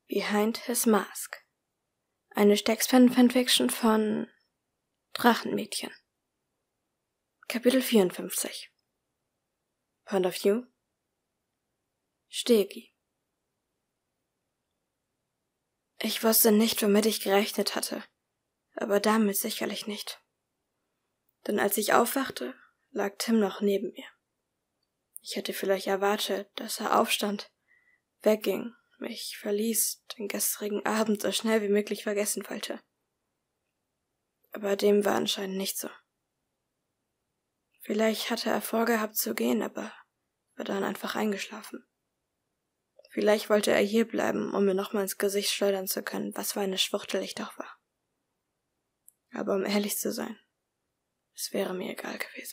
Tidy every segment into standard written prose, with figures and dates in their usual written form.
Behind His Mask. Eine Staxpen-Fanfiction von Drachenmädchen. Kapitel 54. Point of View. Stegi. Ich wusste nicht, womit ich gerechnet hatte, aber damit sicherlich nicht. Denn als ich aufwachte, lag Tim noch neben mir. Ich hätte vielleicht erwartet, dass er aufstand, wegging, mich verließ, den gestrigen Abend so schnell wie möglich vergessen wollte. Aber dem war anscheinend nicht so. Vielleicht hatte er vorgehabt zu gehen, aber war dann einfach eingeschlafen. Vielleicht wollte er hier bleiben, um mir nochmal ins Gesicht schleudern zu können, was für eine Schwuchtel ich doch war. Aber um ehrlich zu sein, es wäre mir egal gewesen.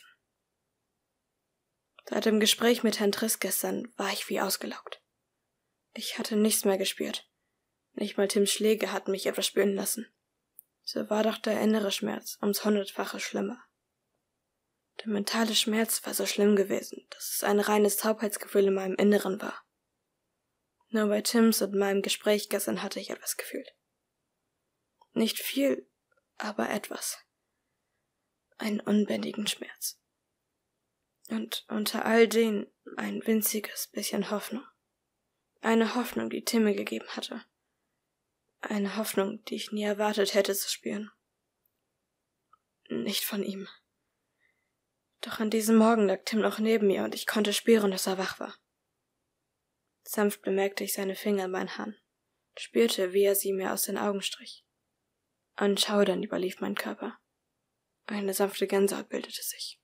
Seit dem Gespräch mit Herrn Triss gestern war ich wie ausgelaugt. Ich hatte nichts mehr gespürt. Nicht mal Tims Schläge hatten mich etwas spüren lassen. So war doch der innere Schmerz ums 100-fache schlimmer. Der mentale Schmerz war so schlimm gewesen, dass es ein reines Taubheitsgefühl in meinem Inneren war. Nur bei Tims und meinem Gespräch gestern hatte ich etwas gefühlt. Nicht viel, aber etwas. Einen unbändigen Schmerz. Und unter all denen ein winziges bisschen Hoffnung. Eine Hoffnung, die Tim mir gegeben hatte. Eine Hoffnung, die ich nie erwartet hätte zu spüren. Nicht von ihm. Doch an diesem Morgen lag Tim noch neben mir und ich konnte spüren, dass er wach war. Sanft bemerkte ich seine Finger an meinen Haaren, spürte, wie er sie mir aus den Augen strich. Ein Schaudern überlief meinen Körper. Eine sanfte Gänsehaut bildete sich.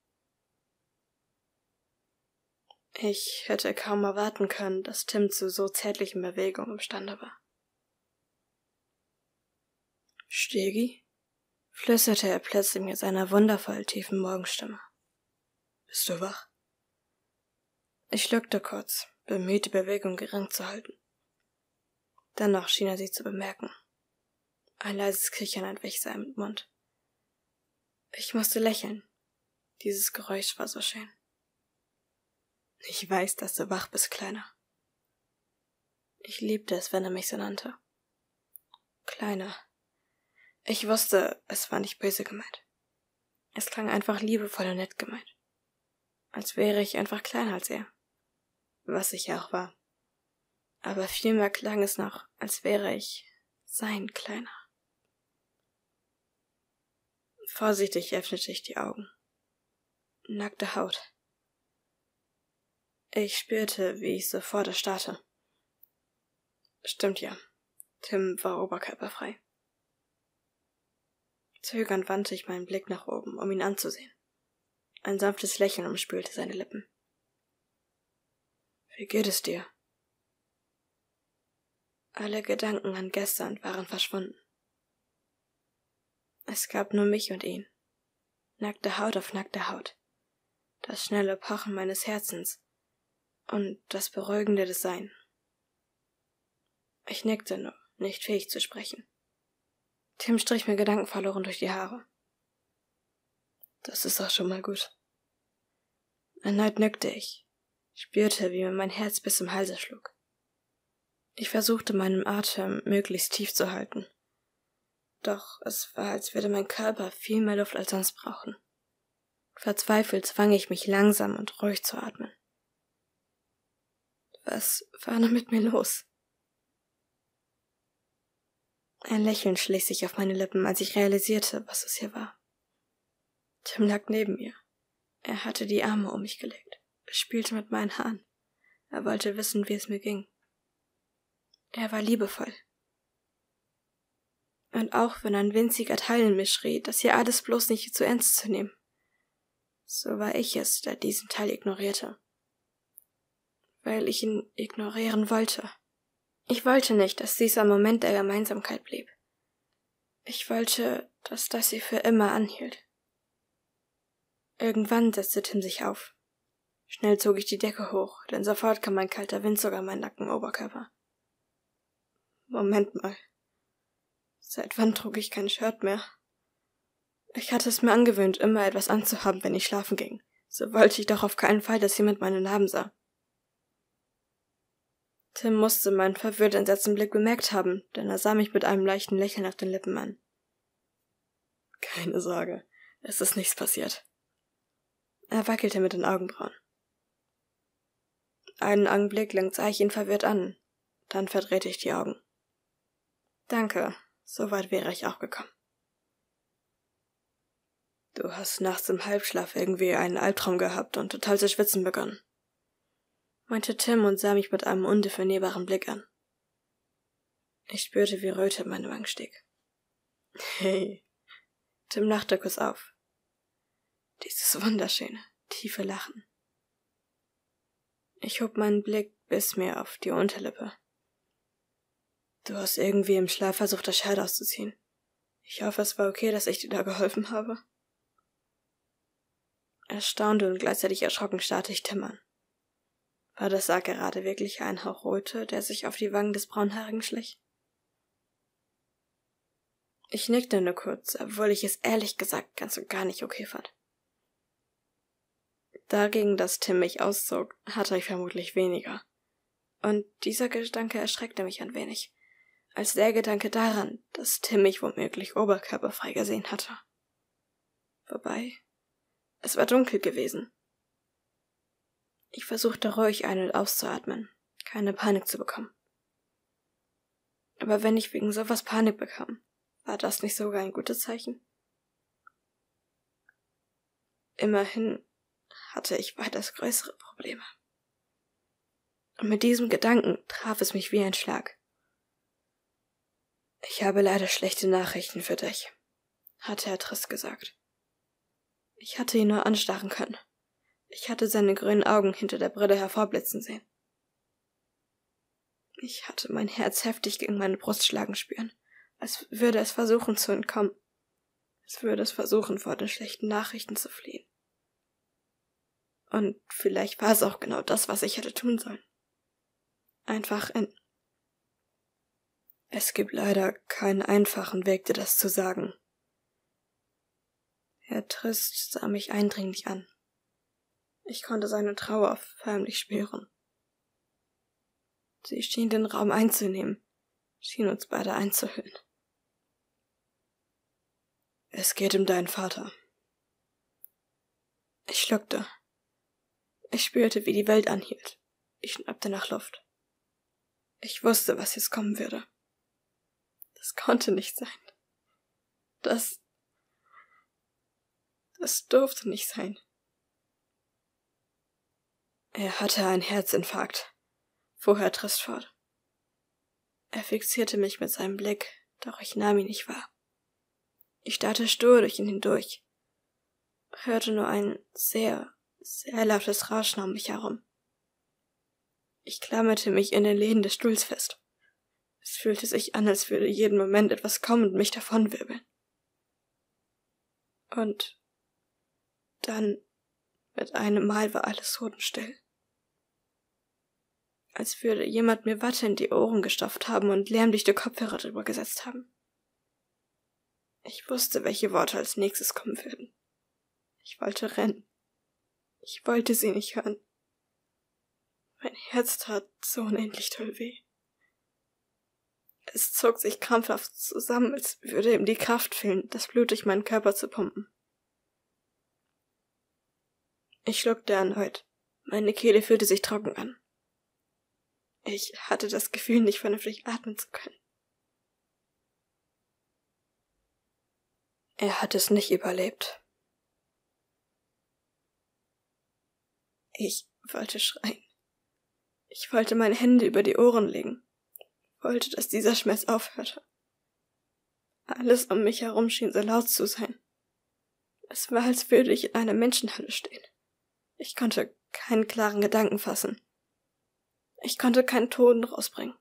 Ich hätte kaum erwarten können, dass Tim zu so zärtlichen Bewegungen imstande war. »Stegi?« flüsterte er plötzlich mit seiner wundervoll tiefen Morgenstimme. »Bist du wach?« Ich schluckte kurz, bemüht, die Bewegung gering zu halten. Dennoch schien er sie zu bemerken. Ein leises Kichern entwich seinem Mund. Ich musste lächeln. Dieses Geräusch war so schön. »Ich weiß, dass du wach bist, Kleiner.« Ich liebte es, wenn er mich so nannte. Kleiner. Ich wusste, es war nicht böse gemeint. Es klang einfach liebevoll und nett gemeint. Als wäre ich einfach kleiner als er. Was ich ja auch war. Aber vielmehr klang es noch, als wäre ich sein Kleiner. Vorsichtig öffnete ich die Augen. Nackte Haut. Ich spürte, wie ich sofort erstarrte. Stimmt ja. Tim war oberkörperfrei. Zögernd wandte ich meinen Blick nach oben, um ihn anzusehen. Ein sanftes Lächeln umspülte seine Lippen. »Wie geht es dir?« Alle Gedanken an gestern waren verschwunden. Es gab nur mich und ihn. Nackte Haut auf nackte Haut. Das schnelle Pochen meines Herzens und das beruhigende Design. Ich nickte nur, nicht fähig zu sprechen. Tim strich mir gedankenverloren durch die Haare. Das ist auch schon mal gut. Erneut nickte ich, spürte, wie mir mein Herz bis zum Halse schlug. Ich versuchte, meinen Atem möglichst tief zu halten. Doch es war, als würde mein Körper viel mehr Luft als sonst brauchen. Verzweifelt zwang ich mich langsam und ruhig zu atmen. Was war nur mit mir los? Ein Lächeln schlich sich auf meine Lippen, als ich realisierte, was es hier war. Tim lag neben mir. Er hatte die Arme um mich gelegt. Er spielte mit meinen Haaren. Er wollte wissen, wie es mir ging. Er war liebevoll. Und auch wenn ein winziger Teil in mir schrie, das hier alles bloß nicht zu ernst zu nehmen, so war ich es, der diesen Teil ignorierte. Weil ich ihn ignorieren wollte. Ich wollte nicht, dass dieser Moment der Gemeinsamkeit blieb. Ich wollte, dass das sie für immer anhielt. Irgendwann setzte Tim sich auf. Schnell zog ich die Decke hoch, denn sofort kam ein kalter Wind sogar in meinen nackten Oberkörper. Moment mal. Seit wann trug ich kein Shirt mehr? Ich hatte es mir angewöhnt, immer etwas anzuhaben, wenn ich schlafen ging. So wollte ich doch auf keinen Fall, dass jemand meine Narben sah. Tim musste meinen verwirrt entsetzten Blick bemerkt haben, denn er sah mich mit einem leichten Lächeln auf den Lippen an. »Keine Sorge, es ist nichts passiert.« Er wackelte mit den Augenbrauen. Einen Augenblick lang sah ich ihn verwirrt an, dann verdrehte ich die Augen. »Danke, so weit wäre ich auch gekommen.« »Du hast nachts im Halbschlaf irgendwie einen Albtraum gehabt und total zu schwitzen begonnen«, meinte Tim und sah mich mit einem undefinierbaren Blick an. Ich spürte, wie Röte in meine Wangen stieg. »Hey!« Tim lachte kurz auf. Dieses wunderschöne, tiefe Lachen. Ich hob meinen Blick bis mir auf die Unterlippe. »Du hast irgendwie im Schlaf versucht, das Schwert auszuziehen. Ich hoffe, es war okay, dass ich dir da geholfen habe.« Erstaunt und gleichzeitig erschrocken starrte ich Tim an. War das gerade wirklich ein Hauch Röte, der sich auf die Wangen des Braunhaarigen schlich? Ich nickte nur kurz, obwohl ich es ehrlich gesagt ganz und gar nicht okay fand. Dagegen, dass Tim mich auszog, hatte ich vermutlich weniger. Und dieser Gedanke erschreckte mich ein wenig, als der Gedanke daran, dass Tim mich womöglich oberkörperfrei gesehen hatte. Wobei, es war dunkel gewesen. Ich versuchte ruhig ein- und auszuatmen, keine Panik zu bekommen. Aber wenn ich wegen sowas Panik bekam, war das nicht sogar ein gutes Zeichen? Immerhin hatte ich weitaus größere Probleme. Und mit diesem Gedanken traf es mich wie ein Schlag. »Ich habe leider schlechte Nachrichten für dich«, hatte er trist gesagt. Ich hatte ihn nur anstarren können. Ich hatte seine grünen Augen hinter der Brille hervorblitzen sehen. Ich hatte mein Herz heftig gegen meine Brust schlagen spüren, als würde es versuchen zu entkommen. Es würde es versuchen, vor den schlechten Nachrichten zu fliehen. Und vielleicht war es auch genau das, was ich hätte tun sollen. Einfach Es gibt leider keinen einfachen Weg, dir das zu sagen. Herr Trist sah mich eindringlich an. Ich konnte seine Trauer förmlich spüren. Sie schien den Raum einzunehmen, schien uns beide einzuhüllen. Es geht um deinen Vater. Ich schluckte. Ich spürte, wie die Welt anhielt. Ich schnappte nach Luft. Ich wusste, was jetzt kommen würde. Das konnte nicht sein. Das durfte nicht sein. Er hatte einen Herzinfarkt, fuhr Herr Trist fort. Er fixierte mich mit seinem Blick, doch ich nahm ihn nicht wahr. Ich starrte stur durch ihn hindurch, hörte nur ein sehr, sehr lautes Rauschen um mich herum. Ich klammerte mich in den Lehnen des Stuhls fest. Es fühlte sich an, als würde jeden Moment etwas kommen und mich davonwirbeln. Und dann, mit einem Mal, war alles totenstill. Als würde jemand mir Watte in die Ohren gestopft haben und lärmdichte Kopfhörer drüber gesetzt haben. Ich wusste, welche Worte als nächstes kommen würden. Ich wollte rennen. Ich wollte sie nicht hören. Mein Herz tat so unendlich doll weh. Es zog sich krampfhaft zusammen, als würde ihm die Kraft fehlen, das Blut durch meinen Körper zu pumpen. Ich schluckte erneut. Meine Kehle fühlte sich trocken an. Ich hatte das Gefühl, nicht vernünftig atmen zu können. Er hat es nicht überlebt. Ich wollte schreien. Ich wollte meine Hände über die Ohren legen. Wollte, dass dieser Schmerz aufhörte. Alles um mich herum schien so laut zu sein. Es war, als würde ich in einer Menschenhalle stehen. Ich konnte keinen klaren Gedanken fassen. Ich konnte keinen Ton rausbringen.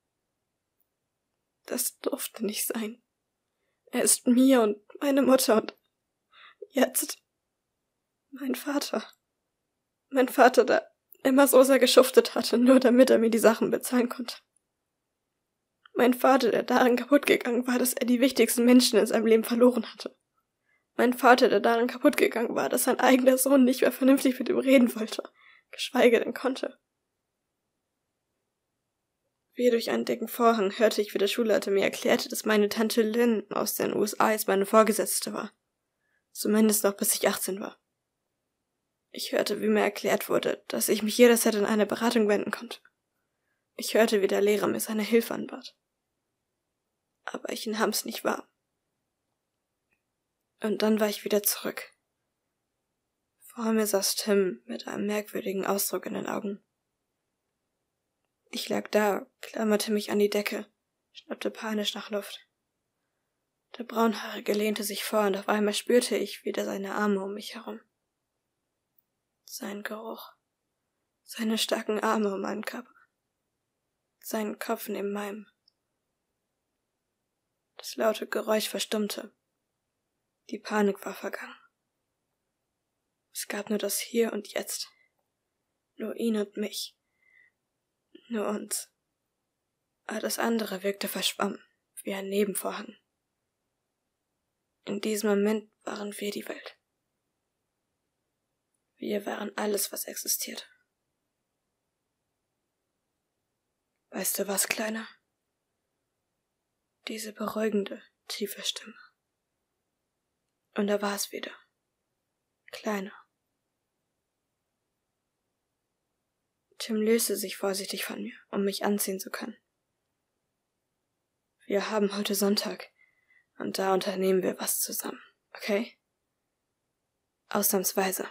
Das durfte nicht sein. Er ist mir und meine Mutter und jetzt mein Vater. Mein Vater, der immer so sehr geschuftet hatte, nur damit er mir die Sachen bezahlen konnte. Mein Vater, der daran kaputt gegangen war, dass er die wichtigsten Menschen in seinem Leben verloren hatte. Mein Vater, der daran kaputt gegangen war, dass sein eigener Sohn nicht mehr vernünftig mit ihm reden wollte, geschweige denn konnte. Wie durch einen dicken Vorhang hörte ich, wie der Schulleiter mir erklärte, dass meine Tante Lynn aus den USA jetzt meine Vorgesetzte war. Zumindest noch bis ich 18 war. Ich hörte, wie mir erklärt wurde, dass ich mich jederzeit an eine Beratung wenden konnte. Ich hörte, wie der Lehrer mir seine Hilfe anbat. Aber ich nahm's nicht wahr. Und dann war ich wieder zurück. Vor mir saß Tim mit einem merkwürdigen Ausdruck in den Augen. Ich lag da, klammerte mich an die Decke, schnappte panisch nach Luft. Der Braunhaarige lehnte sich vor und auf einmal spürte ich wieder seine Arme um mich herum. Sein Geruch, seine starken Arme um meinen Körper, seinen Kopf neben meinem. Das laute Geräusch verstummte. Die Panik war vergangen. Es gab nur das Hier und Jetzt. Nur ihn und mich. Nur uns. Alles andere wirkte verschwommen, wie ein Nebenvorhang. In diesem Moment waren wir die Welt. Wir waren alles, was existiert. Weißt du was, Kleiner? Diese beruhigende, tiefe Stimme. Und da war es wieder. Kleiner. Tim löste sich vorsichtig von mir, um mich anziehen zu können. Wir haben heute Sonntag, und da unternehmen wir was zusammen, okay? Ausnahmsweise.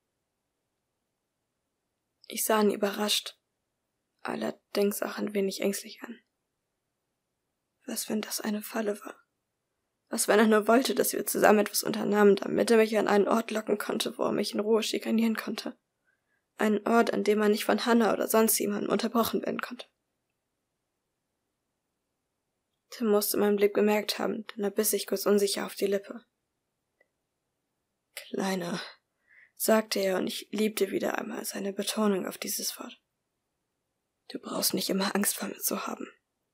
Ich sah ihn überrascht, allerdings auch ein wenig ängstlich an. Was, wenn das eine Falle war? Was, wenn er nur wollte, dass wir zusammen etwas unternahmen, damit er mich an einen Ort locken konnte, wo er mich in Ruhe schikanieren konnte? Einen Ort, an dem er nicht von Hannah oder sonst jemandem unterbrochen werden konnte. Tim musste meinen Blick bemerkt haben, denn er biss sich kurz unsicher auf die Lippe. Kleiner, sagte er, und ich liebte wieder einmal seine Betonung auf dieses Wort. Du brauchst nicht immer Angst vor mir zu haben.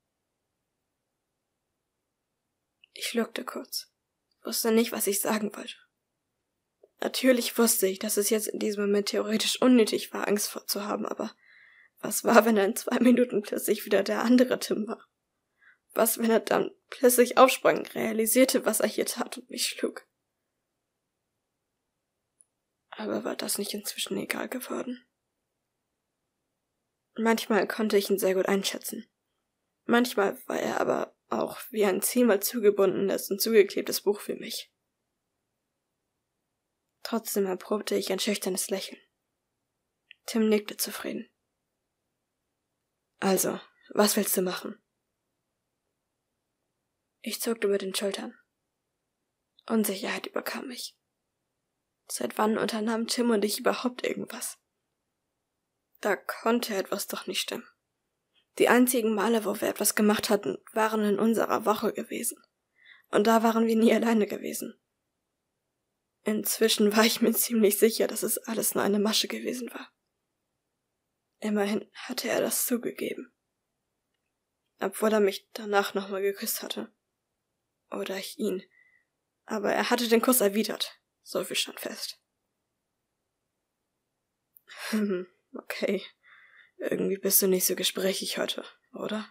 Ich schluckte kurz, wusste nicht, was ich sagen wollte. Natürlich wusste ich, dass es jetzt in diesem Moment theoretisch unnötig war, Angst vorzuhaben, aber was war, wenn er in 2 Minuten plötzlich wieder der andere Tim war? Was, wenn er dann plötzlich aufsprang, realisierte, was er hier tat und mich schlug? Aber war das nicht inzwischen egal geworden? Manchmal konnte ich ihn sehr gut einschätzen. Manchmal war er aber auch wie ein 10-mal zugebundenes und zugeklebtes Buch für mich. Trotzdem erprobte ich ein schüchternes Lächeln. Tim nickte zufrieden. Also, was willst du machen? Ich zuckte über den Schultern. Unsicherheit überkam mich. Seit wann unternahmen Tim und ich überhaupt irgendwas? Da konnte etwas doch nicht stimmen. Die einzigen Male, wo wir etwas gemacht hatten, waren in unserer Woche gewesen. Und da waren wir nie alleine gewesen. Inzwischen war ich mir ziemlich sicher, dass es alles nur eine Masche gewesen war. Immerhin hatte er das zugegeben. Obwohl er mich danach nochmal geküsst hatte. Oder ich ihn. Aber er hatte den Kuss erwidert. So viel stand fest. Okay. Irgendwie bist du nicht so gesprächig heute, oder?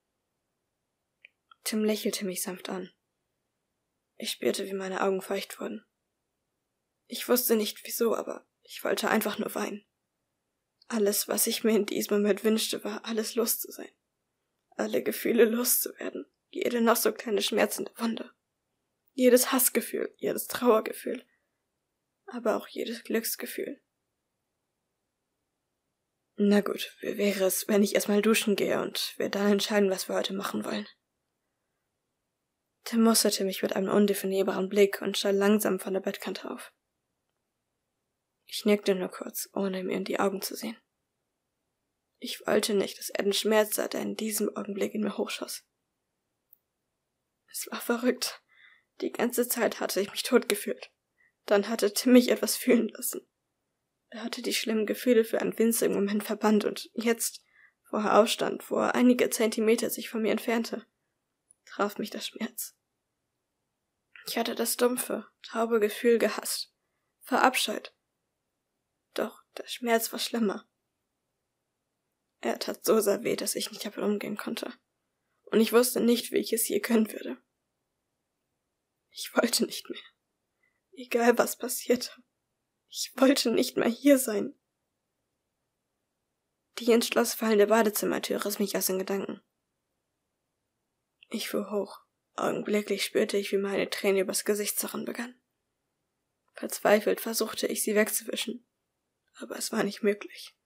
Tim lächelte mich sanft an. Ich spürte, wie meine Augen feucht wurden. Ich wusste nicht wieso, aber ich wollte einfach nur weinen. Alles, was ich mir in diesem Moment wünschte, war, alles los zu sein. Alle Gefühle loszuwerden. Jede noch so kleine schmerzende Wunde. Jedes Hassgefühl, jedes Trauergefühl. Aber auch jedes Glücksgefühl. Na gut, wie wäre es, wenn ich erstmal duschen gehe und wir dann entscheiden, was wir heute machen wollen? Tim musterte mich mit einem undefinierbaren Blick und schall langsam von der Bettkante auf. Ich nickte nur kurz, ohne mir in die Augen zu sehen. Ich wollte nicht, dass er den Schmerz sah, der in diesem Augenblick in mir hochschoss. Es war verrückt. Die ganze Zeit hatte ich mich tot gefühlt. Dann hatte Tim mich etwas fühlen lassen. Er hatte die schlimmen Gefühle für einen winzigen Moment verbannt und jetzt, wo er aufstand, wo er einige Zentimeter sich von mir entfernte, traf mich der Schmerz. Ich hatte das dumpfe, taube Gefühl gehasst, verabscheut. Doch der Schmerz war schlimmer. Er tat so sehr weh, dass ich nicht damit umgehen konnte. Und ich wusste nicht, wie ich es je können würde. Ich wollte nicht mehr. Egal, was passierte. Ich wollte nicht mehr hier sein. Die ins Schloss fallende Badezimmertür riss mich aus den Gedanken. Ich fuhr hoch. Augenblicklich spürte ich, wie meine Tränen übers Gesicht zerren begannen. Verzweifelt versuchte ich, sie wegzuwischen, aber es war nicht möglich.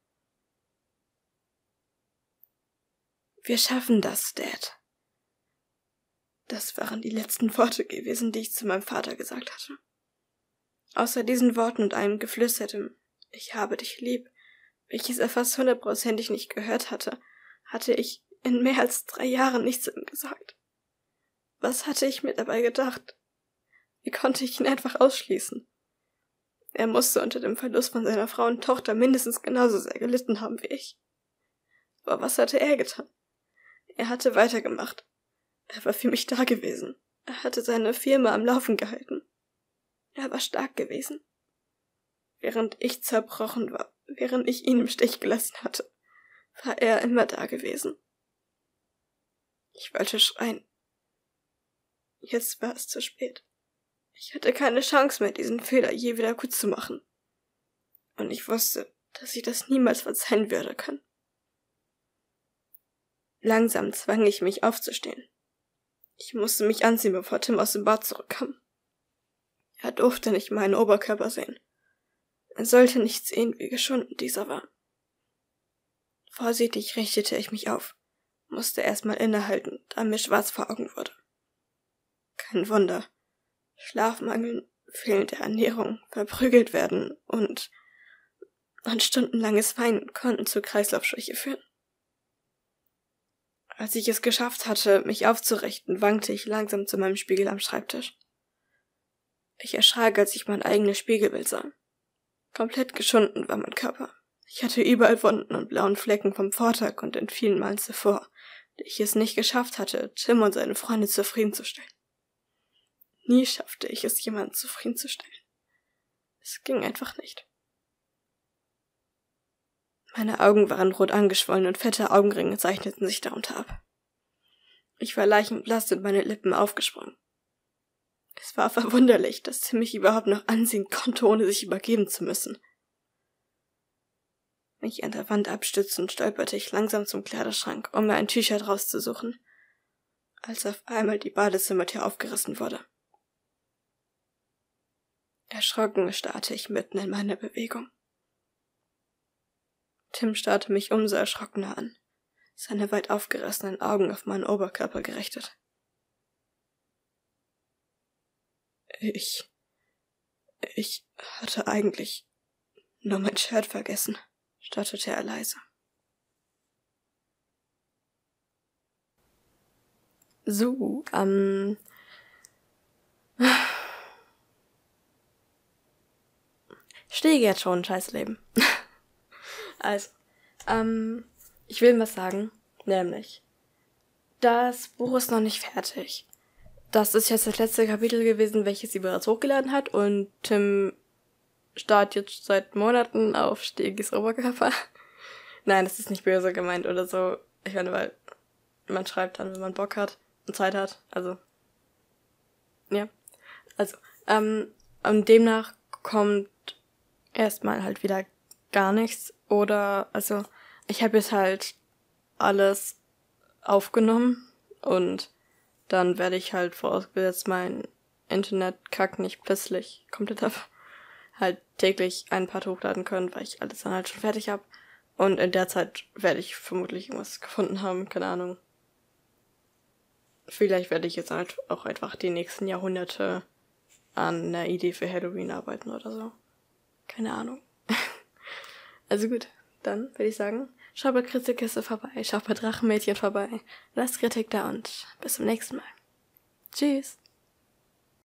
Wir schaffen das, Dad. Das waren die letzten Worte gewesen, die ich zu meinem Vater gesagt hatte. Außer diesen Worten und einem geflüstertem »Ich habe dich lieb«, welches er fast 100% nicht gehört hatte, hatte ich in mehr als 3 Jahren nichts zu ihm gesagt. Was hatte ich mir dabei gedacht? Wie konnte ich ihn einfach ausschließen? Er musste unter dem Verlust von seiner Frau und Tochter mindestens genauso sehr gelitten haben wie ich. Aber was hatte er getan? Er hatte weitergemacht. Er war für mich da gewesen. Er hatte seine Firma am Laufen gehalten. Er war stark gewesen. Während ich zerbrochen war, während ich ihn im Stich gelassen hatte, war er immer da gewesen. Ich wollte schreien. Jetzt war es zu spät. Ich hatte keine Chance mehr, diesen Fehler je wieder gut zu machen. Und ich wusste, dass ich das niemals verzeihen würde können. Langsam zwang ich mich aufzustehen. Ich musste mich anziehen, bevor Tim aus dem Bad zurückkam. Er durfte nicht meinen Oberkörper sehen. Er sollte nicht sehen, wie geschunden dieser war. Vorsichtig richtete ich mich auf, musste erstmal innehalten, da mir schwarz vor Augen wurde. Kein Wunder. Schlafmangel, fehlende Ernährung, verprügelt werden und stundenlanges Weinen konnten zu Kreislaufschwäche führen. Als ich es geschafft hatte, mich aufzurichten, wankte ich langsam zu meinem Spiegel am Schreibtisch. Ich erschrak, als ich mein eigenes Spiegelbild sah. Komplett geschunden war mein Körper. Ich hatte überall Wunden und blauen Flecken vom Vortag und den vielen Malen zuvor, die ich es nicht geschafft hatte, Tim und seine Freunde zufriedenzustellen. Nie schaffte ich es, jemanden zufriedenzustellen. Es ging einfach nicht. Meine Augen waren rot angeschwollen und fette Augenringe zeichneten sich darunter ab. Ich war leichenblass und meine Lippen aufgesprungen. Es war verwunderlich, dass Tim mich überhaupt noch ansehen konnte, ohne sich übergeben zu müssen. Mich an der Wand abstützend stolperte ich langsam zum Kleiderschrank, um mir ein T-Shirt rauszusuchen, als auf einmal die Badezimmertür aufgerissen wurde. Erschrocken starrte ich mitten in meiner Bewegung. Tim starrte mich umso erschrockener an, seine weit aufgerissenen Augen auf meinen Oberkörper gerichtet. Ich hatte eigentlich nur mein Shirt vergessen, stotterte er leise. So, stehe jetzt schon, scheiß Leben. Also, ich will was sagen, nämlich, das Buch ist noch nicht fertig. Das ist jetzt das letzte Kapitel gewesen, welches sie bereits hochgeladen hat und Tim starrt jetzt seit Monaten auf Stegis Oberkörper. Nein, das ist nicht böse gemeint oder so. Ich meine, weil man schreibt dann, wenn man Bock hat und Zeit hat. Also, ja. Also, und demnach kommt erstmal halt wieder gar nichts. Oder, also, ich habe jetzt halt alles aufgenommen und dann werde ich halt vorausgesetzt mein Internet-Kack nicht plötzlich komplett halt täglich einen Part hochladen können, weil ich alles dann halt schon fertig habe. Und in der Zeit werde ich vermutlich irgendwas gefunden haben, keine Ahnung. Vielleicht werde ich jetzt halt auch einfach die nächsten Jahrhunderte an einer Idee für Halloween arbeiten oder so. Keine Ahnung. Also gut, dann würde ich sagen, schaut bei Kritikiste vorbei, schaut bei Drachenmädchen vorbei, lasst Kritik da und bis zum nächsten Mal. Tschüss.